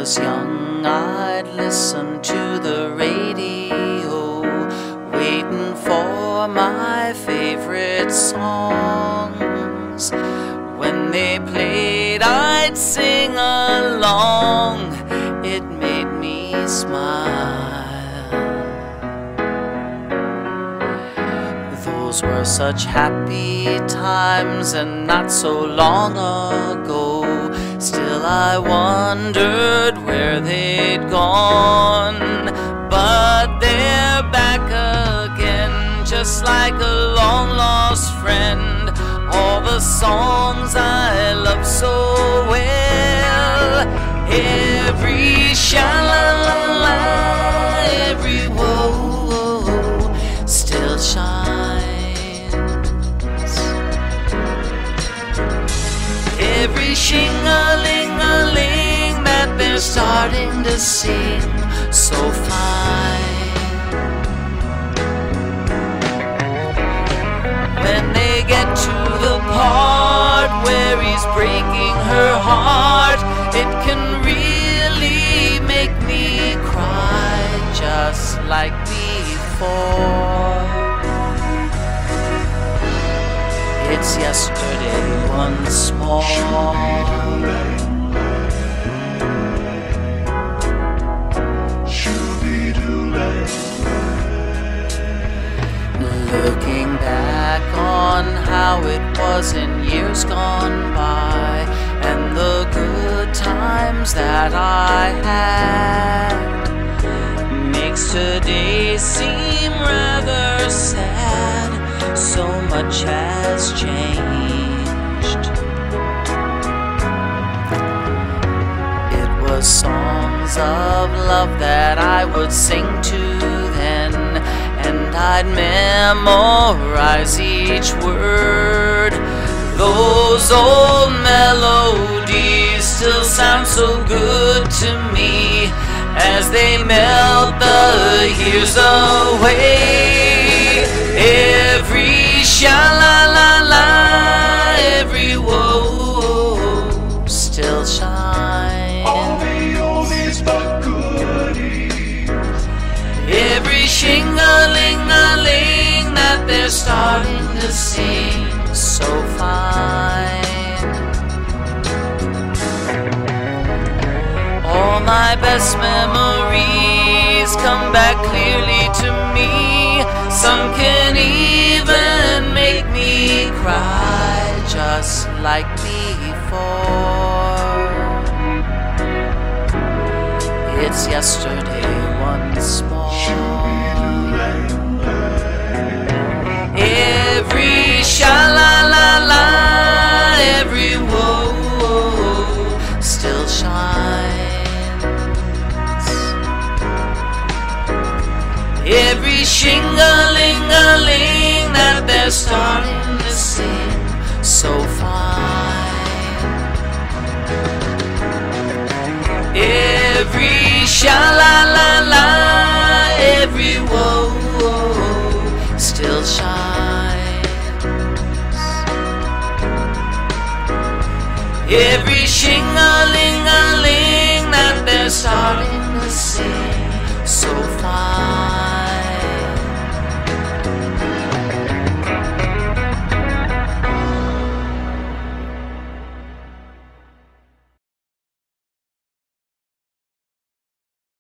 was young, I'd listen to the radio, waiting for my favorite songs. When they played, I'd sing along. It made me smile. Those were such happy times, and not so long ago. Still I wondered where they'd gone. But they're back again, just like a long-lost friend. All the songs I love so well, every sha-la-la-la, every whoa still shines. Every shing-a-ling-a-ling that they're starting to sing so fine. When they get to the part where he's breaking her heart, it can really make me cry, just like before. It's yesterday once more. Looking back on how it was in years gone by, and the good times that I had, makes today seem rather sad. So much has changed. It was songs of love that I would sing to then, and I'd memorize each word. Those old melodies still sound so good to me as they melt the years away. Every sha-la-la-la, every whoa still shines. All the oldies but goodies. Every shing-a-ling-a-ling that they're starting to sing so fine. All my best memories come back clearly to me. Some can even make me cry, just like before. It's yesterday once more. Every sha-la-la-la, every whoa still shines. Every shing-a-ling-a-ling that they're starting to sing so fine. Every sha-la